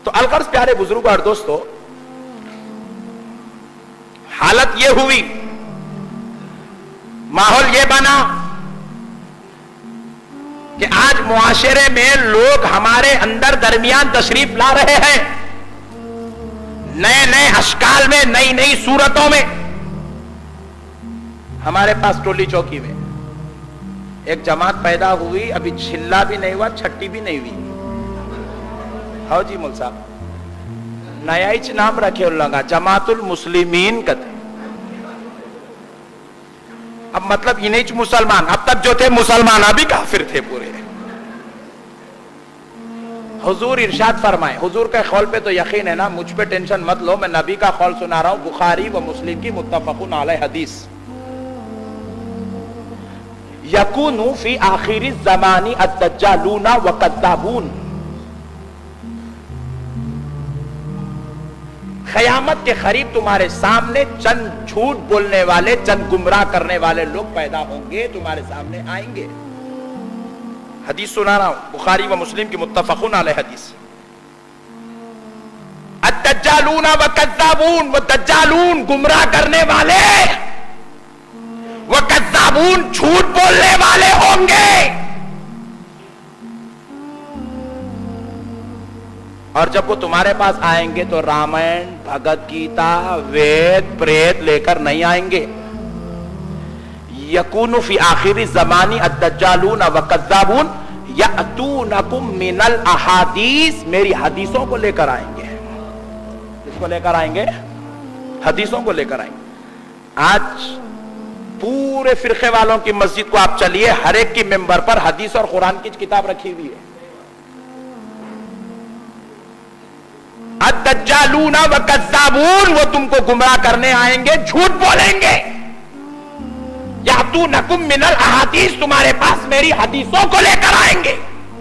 तो अलगर्ज प्यारे बुजुर्ग और दोस्तों, हालत ये हुई, माहौल ये बना कि आज मुआशरे में लोग हमारे अंदर दरमियान तशरीफ ला रहे हैं, नए नए अशकाल में, नई नई सूरतों में। हमारे पास टोली चौकी में एक जमात पैदा हुई, अभी छिल्ला भी नहीं हुआ, छट्टी भी नहीं हुई। हाँ जी मुल साहब, नया ही नाम रखे लगा, जमातुल मुस्लिमीन कहते। अब मतलब इन्हीं मुसलमान, अब तक जो थे मुसलमान अभी काफिर थे पूरे। हुजूर इरशाद फरमाए, हुजूर के कौल पे तो यकीन है ना, मुझ पे टेंशन मत लो, मैं नबी का कौल सुना रहा हूं, बुखारी व मुस्लिम की मुत्तफकुन अलैह हदीस। यकूनु फी आखिरी ज़मानी अद्दज्जालूना व कद्दाबून। क़यामत के करीब तुम्हारे सामने चंद झूठ बोलने वाले, चंद गुमराह करने वाले लोग पैदा होंगे, तुम्हारे सामने आएंगे। हदीस सुना रहा हूं, बुखारी व मुस्लिम की मुत्तफकुन अलैह हदीस। अद्दज्जालूना व कद्दाबून, व दज्जालून गुमराह करने वाले, व कद्दाबून झूठ बोलने वाले होंगे। और जब वो तुम्हारे पास आएंगे तो रामायण, भगवत गीता, वेद, प्रेत लेकर नहीं आएंगे। यकूनु फी आखिरी ज़मानी अद्दज्जालून व कद्दाबून यअतूनकुम मिनल अहादीस, मेरी हदीसों को लेकर आएंगे। किसको लेकर आएंगे? हदीसों को लेकर आएंगे। आज पूरे फिरके वालों की मस्जिद को आप चलिए, हर एक की मेंबर पर हदीस और कुरान की किताब रखी हुई है। अद्दज्जालूना व कज़्ज़ाबून, वो तुमको गुमराह करने आएंगे, झूठ बोलेंगे। यातूनकुम मिनल अहादीस, तुम्हारे पास मेरी हदीसों को लेकर आएंगे।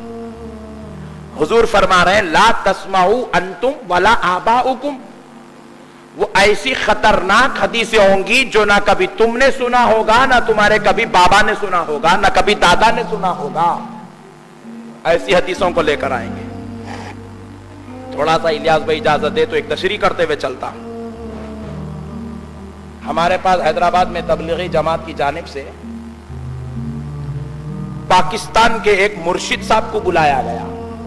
हुजूर फरमा रहे हैं, ला तस्माऊ अंतुम वला आबाउकुम, वो ऐसी खतरनाक हदीसें होंगी जो ना कभी तुमने सुना होगा, ना तुम्हारे कभी बाबा ने सुना होगा, ना कभी दादा ने सुना होगा। ऐसी हदीसों को लेकर आएंगे। थोड़ा सा इलियास भाई इजाजत दे तो एक तशरीह करते हुए चलता। हमारे पास हैदराबाद में तबलीगी जमात की जानिब से पाकिस्तान के एक मुर्शिद साहब को बुलाया गया।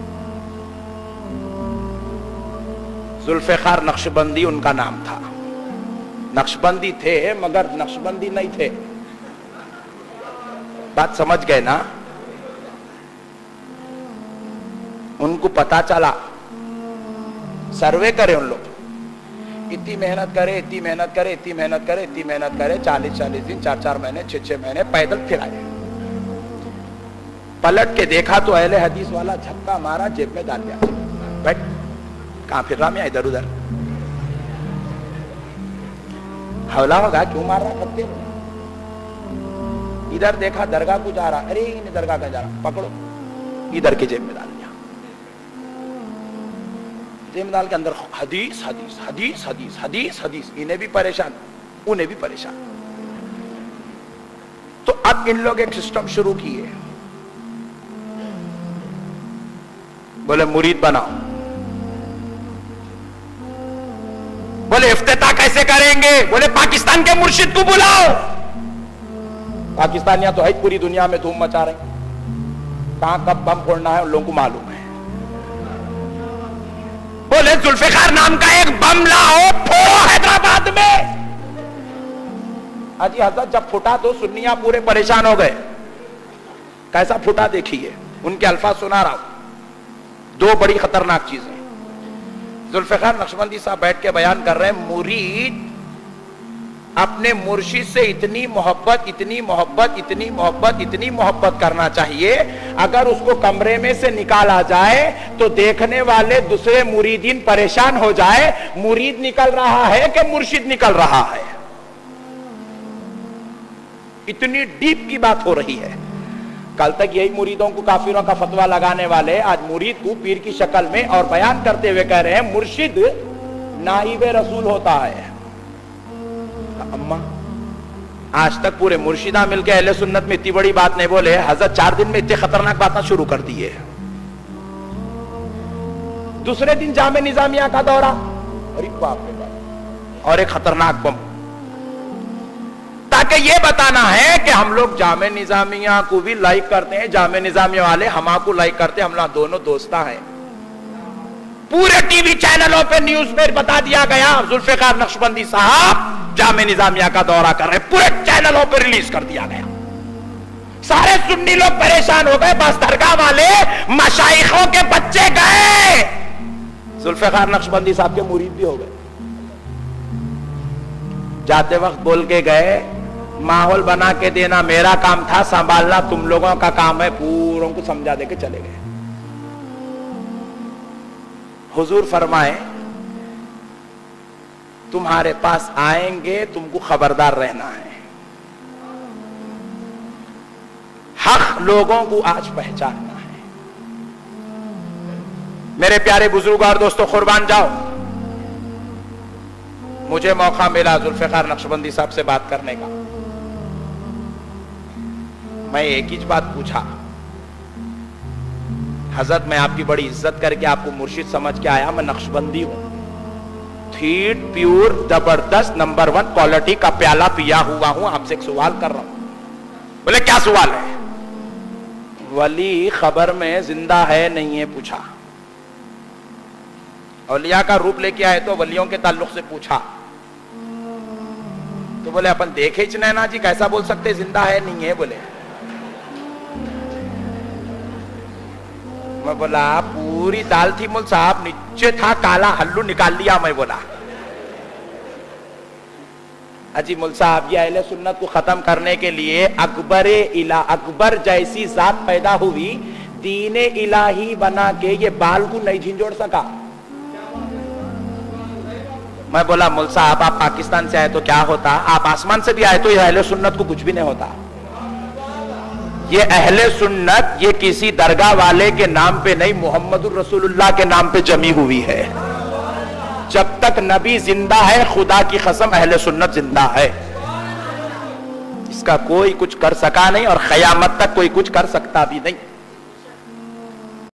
जुल्फ़िकार नक्शबंदी उनका नाम था। नक्शबंदी थे मगर नक्शबंदी नहीं थे। बात समझ गए ना? उनको पता चला, सर्वे करे उन लोग, इतनी मेहनत करे, इतनी मेहनत करे, इतनी मेहनत करे, इतनी मेहनत करे, 40-40 दिन, 4-4 महीने, 6-6 महीने पैदल फिर आए। पलट के देखा तो अहले हदीस वाला झपका मारा, जेब में डाल दिया। बैठ, कहां फिर रहा मैं? इधर उधर। हौला होगा, क्यों मार रहा खत्ते? इधर देखा दरगाह को जा रहा, अरे इन्हें दरगाह का जा रहा, पकड़ो, इधर की जेब में डाल दिया। जेब में डाल के अंदर हदीस हदीस हदीस हदीस हदीस हदीस, इन्हें भी परेशान, उन्हें भी परेशान। तो अब इन लोग एक सिस्टम शुरू किए, बोले मुरीद बनाओ। बोले इफ्तिताह कैसे करेंगे? बोले पाकिस्तान के मुर्शिद को बुलाओ। पाकिस्तानियां तो है पूरी दुनिया में धूम मचा रहे, कहां कब बम फोड़ना है उन लोगों को मालूम है। बोले जुल्फ़िकार नाम का एक बम लाओ, फोड़ो हैदराबाद में। अजी हजरत जब फूटा तो सुन्नियां पूरे परेशान हो गए। कैसा फूटा देखिए, उनके अल्फाज सुना रहा हूं। दो बड़ी खतरनाक चीजें। जुल्फ़िकार नक्शबंदी साहब बैठ के बयान कर रहे हैं, मुरीद अपने मुर्शिद से इतनी मोहब्बत, इतनी मोहब्बत, इतनी मोहब्बत, इतनी मोहब्बत करना चाहिए, अगर उसको कमरे में से निकाला जाए तो देखने वाले दूसरे मुरीदीन परेशान हो जाए, मुरीद निकल रहा है कि मुर्शिद निकल रहा है। इतनी डीप की बात हो रही है। कल तक यही मुरीदों को काफिरों का फतवा लगाने वाले आज मुरीद को पीर की शक्ल में और बयान करते हुए कह रहे हैं मुर्शिद नाइबे रसूल होता है। अम्मा आज तक पूरे मुर्शिदा मिलकर अहले सुन्नत में इतनी बड़ी बात नहीं बोले, हजरत 4 दिन में इतनी खतरनाक बातें शुरू कर दी है। दूसरे दिन जामे निजामिया का दौरा, अरे बाप रे बाप, और एक खतरनाक बम, ताकि ये बताना है कि हम लोग जामे निजामिया को भी लाइक करते हैं, जामे निजामिया वाले हमाको लाइक करते हैं, हम लोग दोनों दोस्ता हैं। पूरे टीवी चैनलों पे न्यूज में बता दिया गया जुल्फिकार नक्शबंदी साहब जामे निजामिया का दौरा कर रहे, पूरे चैनलों पे रिलीज कर दिया गया। सारे सुन्नी लोग परेशान हो गए, बस दरगाह वाले मशाइखों के बच्चे गए, जुल्फिकार नक्शबंदी साहब के मुरीद भी हो गए। जाते वक्त बोल के गए, माहौल बना के देना मेरा काम था, संभालना तुम लोगों का काम है, पूरों को समझा दे के चले गए। हुजूर फरमाए तुम्हारे पास आएंगे, तुमको खबरदार रहना है। हक लोगों को आज पहचानना है। मेरे प्यारे बुजुर्ग और दोस्तों, कुर्बान जाओ, मुझे मौका मिला जुल्फिकार नक्शबंदी साहब से बात करने का। मैं एक ही बात पूछा, हजरत मैं आपकी बड़ी इज्जत करके आपको मुर्शिद समझ के आया, मैं नक्शबंदी हूं, ठीक प्योर जबरदस्त नंबर 1 क्वालिटी का प्याला पिया हुआ हूं, आपसे एक सवाल कर रहा हूं। बोले क्या सवाल है? वली खबर में जिंदा है नहीं है पूछा, औलिया का रूप लेके आए तो वलियों के ताल्लुक से पूछा, तो बोले अपन देखे नैना जी, कैसा बोल सकते जिंदा है नहीं है? बोले मैं बोला पूरी दाल थी मुल साहब, नीचे था काला हल्लू निकाल लिया। मैं बोला अजी मुल साहब, ये अहले सुन्नत को खत्म करने के लिए अकबर जैसी जात पैदा हुई, दीने इलाही बना के ये बाल को नहीं झिंझोड़ सका। मैं बोला मुल साहब आप पाकिस्तान से आए तो क्या होता, आप आसमान से भी आए तो ये अहले सुन्नत को कुछ भी नहीं होता। ये अहले सुन्नत ये किसी दरगाह वाले के नाम पे नहीं, मोहम्मदुर रसूलुल्लाह के नाम पे जमी हुई है। जब तक नबी जिंदा है, खुदा की कसम अहले सुन्नत जिंदा है। इसका कोई कुछ कर सका नहीं और कयामत तक कोई कुछ कर सकता भी नहीं।